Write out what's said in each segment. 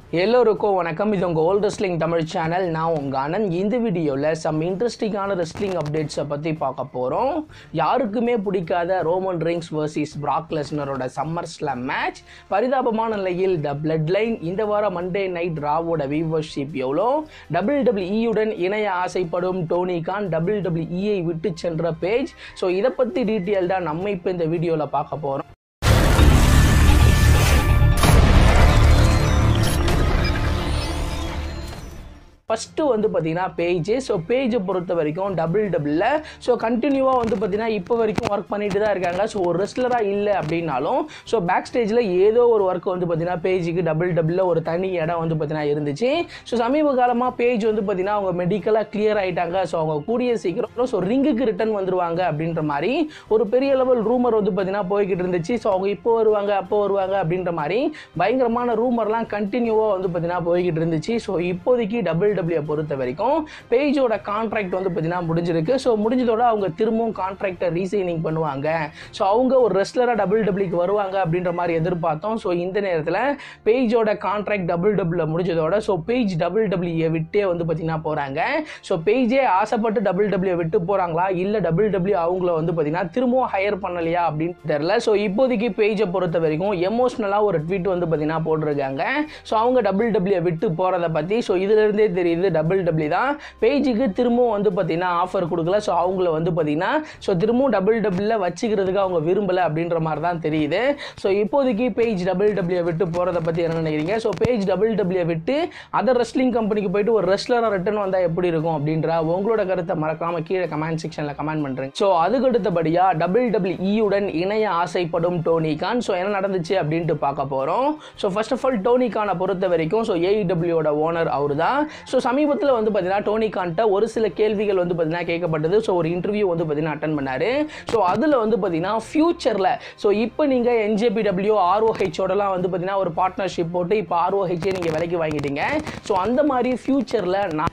எல்லோருக்கும் வணக்கம். இது உங்கள் ஓல்ட் ரெஸ்லிங் தமிழ் சேனல். நான் உங்கள் ஆனந்த். இந்த வீடியோவில் சம் இன்ட்ரெஸ்டிங்கான ரெஸ்லிங் அப்டேட்ஸை பற்றி பார்க்க போகிறோம். யாருக்குமே பிடிக்காத ரோமன் ரெயின்ஸ் வர்சஸ் பிராக் லெஸ்னரோட சம்மர் ஸ்லாம் மேட்ச் பரிதாபமான நிலையில் த பிளட் லைன் இந்த வாரம் மண்டே நைட் ராவோட வியூவர்ஷிப் எவ்வளோ, WWEயுடன் இணைய ஆசைப்படும் டோனி கான் WWEயை விட்டு சென்ற பேஜ். ஸோ இதை பற்றி டீட்டெயில்டாக நம்ம இப்போ இந்த வீடியோவில் பார்க்க போகிறோம். ஃபஸ்ட்டு பார்த்தீங்கன்னா பேஜ். ஸோ பேஜை பொறுத்த வரைக்கும் டபிள்யூல ஸோ கண்டினியூவாக பார்த்தீங்கன்னா இப்போ வரைக்கும் ஒர்க் பண்ணிட்டு தான் இருக்காங்க. ஸோ ஒரு ரெஸ்லராக இல்லை அப்படின்னாலும் ஸோ பேக் ஸ்டேஜில் ஏதோ ஒரு ஒர்க் பார்த்தீங்கன்னா பேஜுக்கு டபிள்யூல ஒரு தனி இடம் பார்த்தீங்கன்னா இருந்துச்சு. ஸோ சமீப காலமாக பேஜ் பார்த்தீங்கன்னா அவங்க மெடிக்கலாக கிளியர் ஆகிட்டாங்க. ஸோ அவங்க கூடிய சீக்கிரம் ஸோ ரிங்குக்கு ரிட்டர்ன் வந்துருவாங்க அப்படின்ற மாதிரி ஒரு பெரிய லெவல் ரூமர் பார்த்தீங்கன்னா போய்கிட்டு இருந்துச்சு. ஸோ அவங்க இப்போ வருவாங்க அப்போ வருவாங்க அப்படின்ற மாதிரி பயங்கரமான ரூமர்லாம் கண்டினியூவாக பார்த்தீங்கன்னா போய்கிட்டு இருந்துச்சு. ஸோ இப்போதைக்கு டபிள்யூ பொறுத்த வரைக்கும் பேஜோட கான்ட்ராக்ட் பார்த்தீங்கன்னா முடிஞ்சிருக்கு. ஸோ முடிஞ்சதோட அவங்க திரும்பவும் கான்ட்ராக்டை ரீசைனிங் பண்ணுவாங்க. ஸோ அவங்க ஒரு ரெஸ்லராக டபிள்யூக்கு வருவாங்க அப்படின்ற மாதிரி எதிர்பார்த்தோம். ஸோ இந்த நேரத்தில் பேஜோட கான்ட்ராக்ட் டபிள்யூல முடிஞ்சதோட ஸோ பேஜ் டபிள்யூஏ விட்டே பார்த்தீங்கன்னா போகிறாங்க. ஸோ பேஜே ஆசைப்பட்டு டபிள்யூ விட்டு போகிறாங்களா இல்லை டபிள்யூ அவங்கள பார்த்தீங்கன்னா திரும்பவும் ஹையர் பண்ணலையா அப்படின்னு தெரியல. ஸோ இப்போதைக்கு பேஜை பொறுத்த வரைக்கும் எமோஷனலாக ஒரு ட்வீட் பார்த்தீங்கன்னா போட்டிருக்காங்க. ஸோ அவங்க டபிள்யூ விட்டு போகிறத பற்றி. ஸோ இதுலேருந்தே தெரியுது டபிள்யூ தான் பேஜுக்கு திரும்பவும் பார்த்தீங்கன்னா ஆஃபர் கொடுக்கல. ஸோ அவங்கள பார்த்தீங்கன்னா ஸோ திரும்பவும் டபிள்யூல வச்சுக்கிறதுக்கு அவங்க விரும்பலை அப்படின்ற மாதிரி தான் தெரியுது. ஸோ இப்போதைக்கு பேஜ் டபிள்யூ விட்டு போகிறத பற்றி என்ன நினைக்கிறீங்க? ஸோ பேஜ் டபிள்யூ விட்டு அதர் ரெஸ்லிங் கம்பெனிக்கு போயிட்டு ஒரு ரெஸ்லராக ரிட்டர்ன் வந்தால் எப்படி இருக்கும் அப்படின்ற உங்களோட கருத்தை மறக்காம கீழே கமெண்ட் செக்ஷனில் கமெண்ட் பண்ணுறேன். ஸோ அதுக்கு அடுத்தபடியாக WWEயுடன் இணைய ஆசைப்படும் டோனி கான். ஸோ என்ன நடந்துச்சு அப்படின்ட்டு பார்க்க போகிறோம். So first of all Tony கானை பொறுத்த வரைக்கும் ஸோ AEWயோட ஓனர் அவர் தான். ஸோ சமீபத்தில் பார்த்தீங்கன்னா டோனி கான்ட்ட ஒரு சில கேள்விகள் பார்த்தீங்கன்னா கேட்கப்பட்டது. ஸோ ஒரு இன்டர்வியூ பார்த்தீங்கன்னா அட்டன் பண்ணாரு. ஸோ அதில் பார்த்தீங்கன்னா ஃபியூச்சரில் ஸோ இப்போ நீங்கள் NJPW ROHோடலாம் பார்த்தீங்கன்னா ஒரு பார்ட்னர்ஷிப் போட்டு இப்போ ROHே நீங்கள் விலைக்கு வாங்கிட்டீங்க. ஸோ அந்த மாதிரி ஃபியூச்சரில் நான்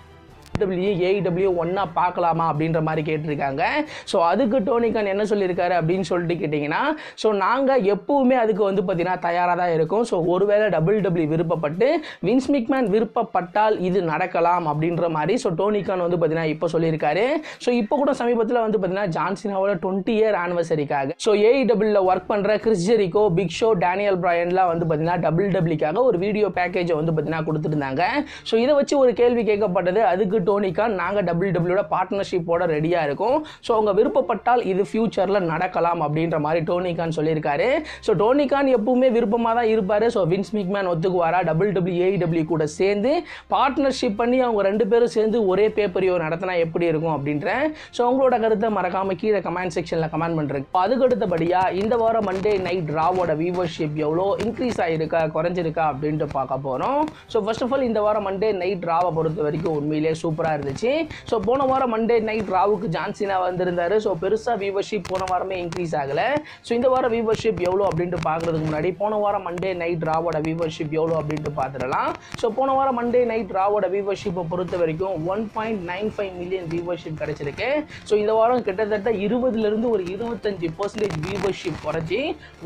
AEW ஒன்னா பார்க்கலாமா அப்படின்ற மாதிரி கேட்டிருக்காங்க. ஸோ அதுக்கு டோனி கான் என்ன சொல்லியிருக்காரு அப்படின்னு சொல்லிட்டு கேட்டிங்கன்னா ஸோ நாங்கள் எப்பவுமே அதுக்கு பார்த்தீங்கன்னா தயாராக தான் இருக்கும். ஸோ ஒருவேளை WW விருப்பப்பட்டு வின்ஸ் மெக்மேன் விருப்பப்பட்டால் இது நடக்கலாம் அப்படின்ற மாதிரி ஸோ டோனி கான் பார்த்தீங்கன்னா இப்போ சொல்லியிருக்காரு. ஸோ இப்போ கூட சமீபத்தில் பார்த்தீங்கன்னா ஜான் சீனாவோட 20 இயர் ஆனிவர்சரிக்காக ஸோ AEWல ஒர்க் பண்ணுற Chris Jericho, Big Show, Daniel பிரையன்லாம் பார்த்தீங்கன்னா WWக்காக ஒரு வீடியோ பேக்கேஜை பார்த்தீங்கன்னா கொடுத்துருந்தாங்க. ஸோ இதை வச்சு ஒரு கேள்வி கேட்கப்பட்டது. அதுக்கு டோனி கான் நாங்கள் WWயோட பார்ட்னர்ஷிப்போட ரெடியாக இருக்கும். ஸோ அவங்க விருப்பப்பட்டால் இது ஃபியூச்சரில் நடக்கலாம் அப்படின்ற மாதிரி டோனி கான் சொல்லியிருக்காரு. ஸோ டோனி கான் எப்பவுமே விருப்பமாக தான் இருப்பார். ஸோ வின்ஸ் மெக்மேன் ஒத்துக்குவாரா WWE AEW கூட சேர்ந்து பார்ட்னர்ஷிப் பண்ணி அவங்க ரெண்டு பேரும் சேர்ந்து ஒரே பேப்பரியோ நடத்தினா எப்படி இருக்கும் அப்படின்ற ஸோ உங்களோட கருத்தை மறக்காம கீழே கமெண்ட் செக்ஷனில் கமெண்ட் பண்ணுறேன். அதுக்கு அடுத்தபடியாக இந்த வாரம் மண்டே நைட் ராவோட வியூவர்ஷிப் எவ்வளோ இன்க்ரீஸ் ஆகிருக்கா குறைஞ்சிருக்கா அப்படின்ட்டு பார்க்க போகிறோம். ஸோ ஃபர்ஸ்ட் ஆஃப் ஆல் இந்த வாரம் மண்டே நைட் ராவை பொறுத்த வரைக்கும் உண்மையிலே சூப்பராக இருந்துச்சு. ஸோ போன வாரம் மண்டே நைட் ராவுக்கு ஜான் சீனா வந்திருந்தாரு. ஸோ பெருசாக வியூவர்ஷிப் போன வாரமே இன்க்ரீஸ் ஆகலை. ஸோ இந்த வாரம் வியூவர்ஷிப் எவ்வளோ அப்படின்ட்டு பார்க்கறதுக்கு முன்னாடி போன வாரம் மண்டே நைட் ராவோட வியூவர்ஷிப் எவ்வளோ அப்படின்ட்டு பார்த்துடலாம். ஸோ போன வாரம் மண்டே நைட் ராவோட வியூவர்ஷிப்பை பொறுத்த வரைக்கும் 1.95 மில்லியன் வியூவர்ஷிப் கிடைச்சிருக்கு. ஸோ இந்த வாரம் கிட்டத்தட்ட 20லிருந்து ஒரு 25% வியூவர்ஷிப் குறைஞ்சி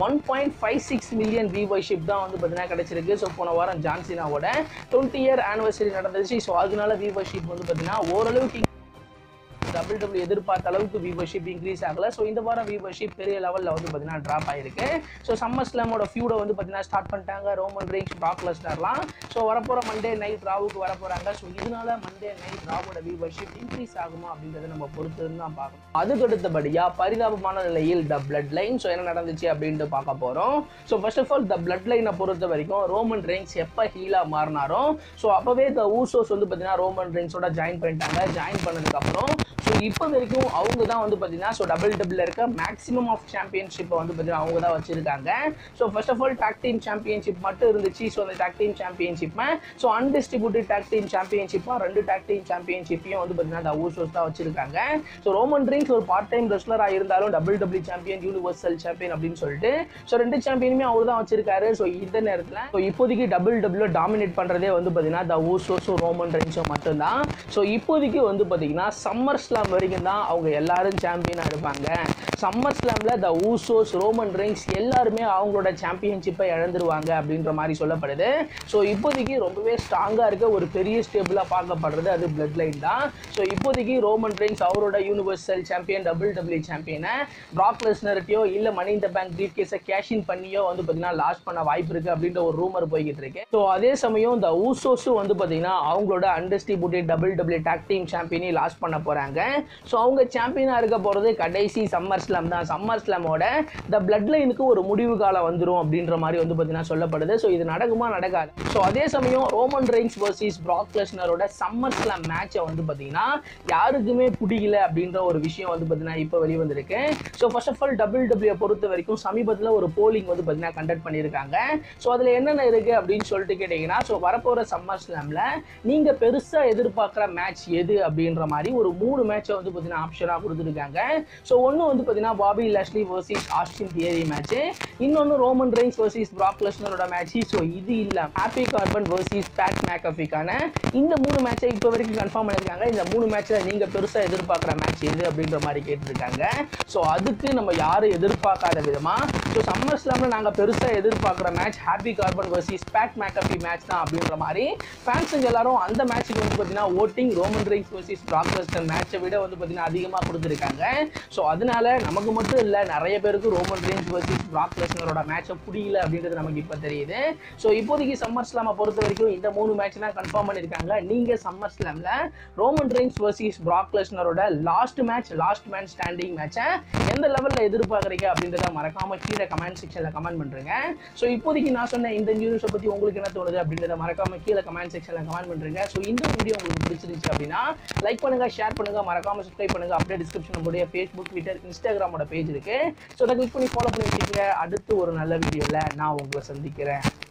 1.56 மில்லியன் வியூவர்ஷிப் தான் பார்த்தீங்கன்னா கிடைச்சிருக்கு. ஸோ போன வாரம் ஜான் சீனாவோட 20 இயர் ஆனிவர்சரி நடந்துச்சு. ஸோ அதனால வியூவர்ஷிப் பார்த்தீங்கன்னா ஓரளவுக்கு WWE எதிர்பார்த்த அளவுக்கு வியூவர்ஷிப் இன்க்ரீஸ் ஆகல. ஸோ இந்த வாரம் வியூவர்ஷிப் பெரிய லெவலில் பார்த்தீங்கன்னா ட்ராப் ஆயிருக்கு. ஸோ சம்மர் ஸ்லாமோட ஃபியூடை பார்த்தீங்கன்னா ஸ்டார்ட் பண்ணிட்டாங்க ரோமன் ரெயின்ஸ், பிராக் லெஸ்னர்லாம். ஸோ வரப்போகிற மண்டே நைட் ராவுக்கு வரப்போகிறாங்க. ஸோ இதனால மண்டே நைட் ராவோட வியூவர்ஷிப் இன்க்ரீஸ் ஆகுமா அப்படின்றத நம்ம பொறுத்து தான் பார்க்கணும். அதுக்கு அடுத்தபடியாக பரிதாபமான நிலையில் த பிளட் லைன். ஸோ என்ன நடந்துச்சு அப்படின்ட்டு பார்க்க போகிறோம். So first of all the blood லைனை பொறுத்த வரைக்கும் ரோமன் ரெயின்ஸ் எப்போ ஹீலாக மாறினாரோ ஸோ அப்போவே த ஊசோஸ் பார்த்தீங்கன்னா ரோமன் ரெயின்ஸோட ஜாயின் பண்ணிட்டாங்க. ஜாயின் பண்ணதுக்கப்புறம் ஸோ இப்போ வரைக்கும் அவங்க தான் பார்த்தீங்கன்னா ஸோ WWல இருக்க மேக்ஸிமம் ஆஃப் சாம்பியன்ஷிப்பை பார்த்தீங்கன்னா அவங்க தான் வச்சிருக்காங்க. So first of all tag team championship மட்டும் இருந்துச்சு. ஸோ அந்த டாக் டீம் சாம்பியன்ஷிப்பை ஸோ அன்டிஸ்ட்ரிபியூட்டட் டாக் டீம் சாம்பியன்ஷிப்பாக 2 டாக் டீம் சாம்பியன்ஷிப்பையும் பார்த்தீங்கன்னா த ஊசோஸ் தான் வச்சிருக்காங்க. ஸோ ரோமன் ரெயின்ஸ் ஒரு பார்ட் டைம் ரெஸ்லராக இருந்தாலும் WWE சாம்பியன், யூனிவர்சல் சாம்பியன் அப்படின்னு சொல்லிட்டு ஸோ 2 சாம்பியனுமே அவர் தான் வச்சிருக்காரு. ஸோ இந்த நேரத்தில் ஸோ இப்போதைக்கு WWல டாமினேட் பண்ணுறதே பார்த்தீங்கன்னா த ஊசோஸும் ரோமன் ரெயின்ஸும் மட்டும்தான். ஸோ இப்போதைக்கு பார்த்தீங்கன்னா சம்மர் ஸ்லாம் வரைக்கும் தான் அவங்க எல்லாரும் சாம்பியனாக இருப்பாங்க. சம்மர் ஸ்லாம்ல த ஊசோஸ், ரோமன் ரெயின்ஸ் எல்லாருமே அவங்களோட சாம்பியன்ஷிப்பை இழந்துருவாங்க அப்படின்ற மாதிரி சொல்லப்படுது. ஸோ இப்போதைக்கு ரொம்பவே ஸ்ட்ராங்காக இருக்க ஒரு பெரிய ஸ்டேபிளாக பார்க்கப்படுறது அது பிளட் லைன் தான். ஸோ இப்போதைக்கு ரோமன் ரெயின்ஸ் அவரோட யூனிவர்சல் சாம்பியன், WWE சாம்பியனை பிராக் லெஸ்னர்ட்டையோ இல்லை money in the bank brief கேஸை கேஷின் பண்ணியோ வந்து பார்த்தீங்கன்னா லாஸ்ட் பண்ண வாய்ப்பு இருக்குது அப்படின்ற ஒரு ரூமர் போய்கிட்டு இருக்கு. ஸோ அதே சமயம் த ஊசோஸும் வந்து பார்த்தீங்கன்னா அவங்களோட அன்டிஸ்ட்ரிபியூட்டட் WWE டாக் டீம் சாம்பியனை லாஸ்ட் பண்ண போகிறாங்க. ஸோ அவங்க சாம்பியனாக இருக்க போகிறது கடைசி சம்மர் ஸ்லாம் தான். சம்மர் ஸ்லாமோட த பிளட் லைனுக்கு ஒரு முடிவு காலம் வந்துடும் அப்படின்ற மாதிரி வந்து பார்த்தீங்கன்னா சொல்லப்படுது. ஸோ இது நடக்குமா நடக்காது. ஸோ அதே சமயம் ரோமன் ரெயின்ஸ் வர்சஸ் பிராக் லெஸ்னரோட சம்மர் ஸ்லாம் மேட்சை வந்து பார்த்தீங்கன்னா யாருக்குமே பிடிக்கல அப்படின்ற ஒரு விஷயம் வந்து பார்த்தீங்கன்னா இப்போ வெளிவந்திருக்கு. So first of all WWE பொறுத்த வரைக்கும் சமீபத்தில் ஒரு போலிங் வந்து பார்த்தீங்கன்னா கண்டக்ட் பண்ணியிருக்காங்க. ஸோ அதில் என்னென்ன இருக்குது அப்படின்னு சொல்லிட்டு கேட்டிங்கன்னா, ஸோ வரப்போகிற சம்மர் ஸ்லாமில் நீங்கள் பெருசாக எதிர்பார்க்குற மேட்ச் எது அப்படின்ற மாதிரி ஒரு 3 மேட்சை வந்து பார்த்தீங்கன்னா ஆப்ஷனாக கொடுத்துருக்காங்க. ஸோ ஒன்று வந்து பார்த்தீங்கன்னா Bobby Lashley versus Austin Theory match, இன்னொன்று ரோமன் ரெயின்ஸ் வர்சஸ் பிராக் லெஸ்னரோட மேட்ச். ஸோ இது இல்லை ஹாப்பி கார்பன் வர்சஸ் பேட் மேக்கஃபிக்கான இந்த 3 மேட்சை இப்போ வரைக்கும் கன்ஃபார்ம் பண்ணியிருக்காங்க. இந்த 3 மேட்ச்சில் நீங்கள் பெருசாக எதிர்பார்க்குற மேட்ச் எது அப்படின்ற மாதிரி கேட்டிருக்காங்க. ஸோ அதுக்கு நம்ம யாரும் எதிர்பார்க்காத விதமாக ஸோ சம்மர் ஸ்லாமில் நாங்கள் பெருசாக எதிர்பார்க்குற match Happy Corbin versus Pat McAfee match தான் அப்படின்ற மாதிரி ஃபேன்ஸுங்க எல்லாரும் அந்த மேட்ச்சுக்கு வந்து பார்த்தீங்கன்னா ஓட்டிங் Roman Reigns versus Brock Lesnar மேட்சை விட வந்து பார்த்தீங்கன்னா அதிகமாக கொடுத்துருக்காங்க. ஸோ அதனால நமக்கு மட்டும் இல்லை, நிறைய பேருக்கு ரோமன் ரெயின்ஸ் வர்சஸ் பிராக் லெஸ்னரோட மேட்சை புரியல அப்படின்றது நமக்கு இப்போ தெரியுது. ஸோ இப்போதைக்கு சம்மர் ஸ்லாமை பொறுத்த வரைக்கும் இந்த 3 மேட்ச் தான் கன்ஃபார்ம் பண்ணியிருக்காங்க. நீங்கள் சம்மர் ஸ்லாமில் ரோமன் ரெயின்ஸ் வர்சஸ் பிராக் லெஸ்னரோட லாஸ்ட் மேன் ஸ்டாண்டிங் மேட்சை எந்த லெவலில் எதிர்பார்க்குறீங்க அப்படின்றத மறக்காமல் கீழே கமெண்ட் செக்ஷனில் கமெண்ட் பண்ணுறேங்க. ஸோ இப்போதைக்கு நான் சொன்ன இந்த நியூஸை பற்றி உங்களுக்கு என்ன தோணுது அப்படின்றத மறக்காமல் கீழே கமெண்ட் செக்ஷனில் கமெண்ட் பண்ணுறேங்க. ஸோ இந்த வீடியோ உங்களுக்கு பிடிச்சிருந்துச்சு அப்படின்னா லைக் பண்ணுங்கள், ஷேர் பண்ணுங்கள், மறக்காமல் சப்ஸ்கிரைப் பண்ணுங்கள். அப்படியே டிஸ்கிரிப்ஷன் நம்மளுடைய ஃபேஸ்புக், ட்விட்டர், இன்ஸ்டாகிராமோட பேஜ் இருக்குது. ஸோ அதை கிளிக் பண்ணி ஃபாலோ பண்ணி வச்சுக்கோங்க. அடுத்து ஒரு நல்ல வீடியோவில் நான் உங்களை சந்திக்கிறேன்.